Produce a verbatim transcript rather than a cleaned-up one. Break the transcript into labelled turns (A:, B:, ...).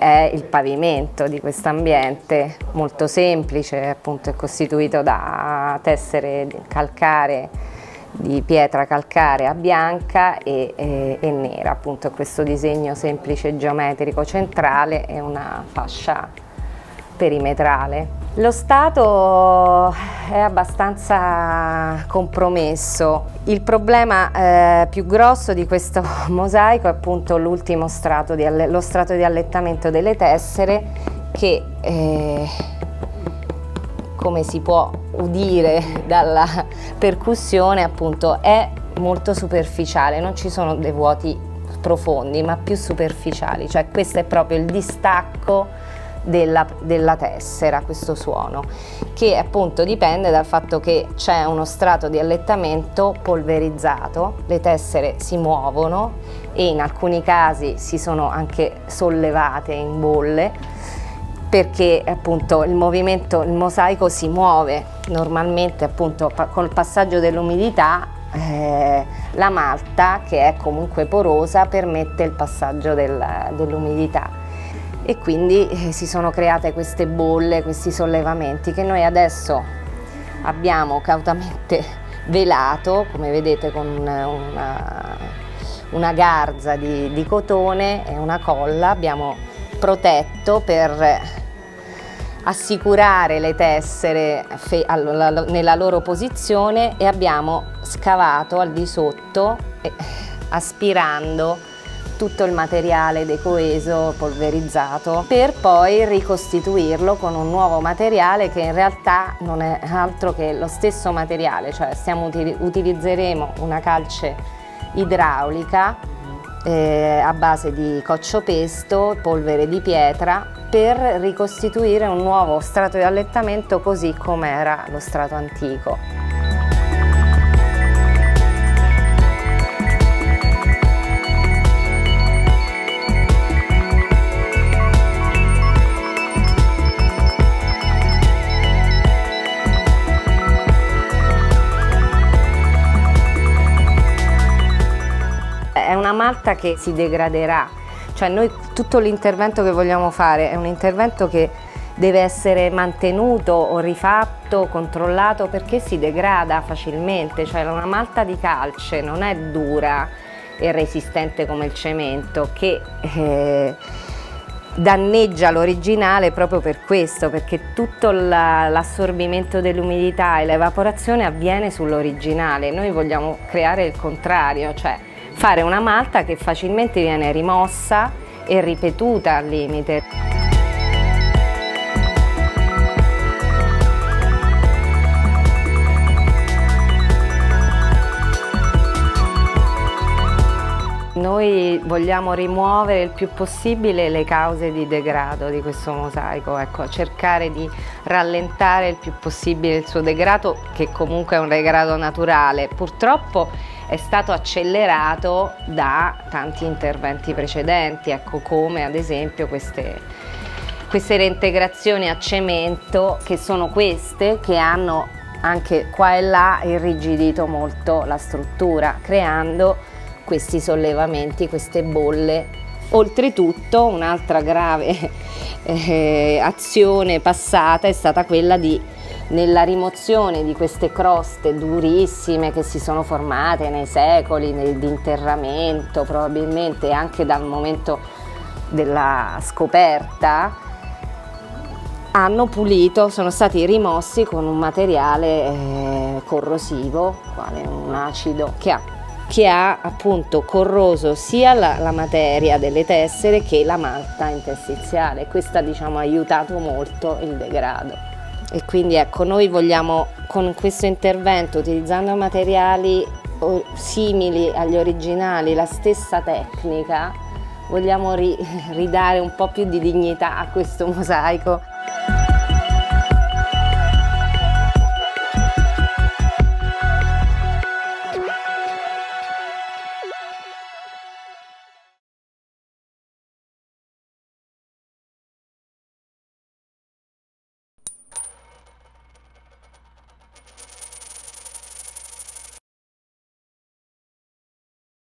A: è il pavimento di questo ambiente molto semplice, appunto è costituito da tessere calcaree, di pietra calcarea bianca e, e, e nera, appunto questo disegno semplice geometrico centrale e una fascia perimetrale. Lo stato è abbastanza compromesso. Il problema eh, più grosso di questo mosaico è appunto l'ultimo strato di, lo strato di allettamento delle tessere che, eh, come si può udire dalla percussione, appunto è molto superficiale, non ci sono dei vuoti profondi ma più superficiali, cioè questo è proprio il distacco Della, della tessera, questo suono, che appunto dipende dal fatto che c'è uno strato di allettamento polverizzato, le tessere si muovono e in alcuni casi si sono anche sollevate in bolle, perché appunto il movimento, il mosaico si muove normalmente appunto col passaggio dell'umidità. Eh, la malta, che è comunque porosa, permette il passaggio del, dell'umidità e quindi eh, si sono create queste bolle, questi sollevamenti che noi adesso abbiamo cautamente velato, come vedete, con una, una garza di, di cotone e una colla. Abbiamo protetto per assicurare le tessere nella loro posizione e abbiamo scavato al di sotto, eh, aspirando tutto il materiale decoeso, polverizzato, per poi ricostituirlo con un nuovo materiale che in realtà non è altro che lo stesso materiale, cioè stiamo, utilizzeremo una calce idraulica eh, a base di coccio-pesto, polvere di pietra, per ricostituire un nuovo strato di allettamento così come era lo strato antico. È una malta che si degraderà, cioè noi tutto l'intervento che vogliamo fare è un intervento che deve essere mantenuto o rifatto, controllato, perché si degrada facilmente, cioè una malta di calce non è dura e resistente come il cemento, che eh, danneggia l'originale proprio per questo, perché tutto l'assorbimento dell'umidità e l'evaporazione avviene sull'originale. Noi vogliamo creare il contrario, cioè fare una malta che facilmente viene rimossa e ripetuta al limite. Noi vogliamo rimuovere il più possibile le cause di degrado di questo mosaico, ecco, cercare di rallentare il più possibile il suo degrado, che comunque è un degrado naturale. Purtroppo è stato accelerato da tanti interventi precedenti, ecco, come ad esempio queste, queste reintegrazioni a cemento, che sono queste che hanno anche qua e là irrigidito molto la struttura, creando questi sollevamenti, queste bolle. Oltretutto un'altra grave eh, azione passata è stata quella di, nella rimozione di queste croste durissime che si sono formate nei secoli di interramento, probabilmente anche dal momento della scoperta, hanno pulito, sono stati rimossi con un materiale eh, corrosivo, quale un acido, che ha che ha appunto corroso sia la, la materia delle tessere che la malta interstiziale. Questa, diciamo, ha aiutato molto il degrado. E quindi ecco, noi vogliamo con questo intervento, utilizzando materiali simili agli originali, la stessa tecnica, vogliamo ri, ridare un po' più di dignità a questo mosaico.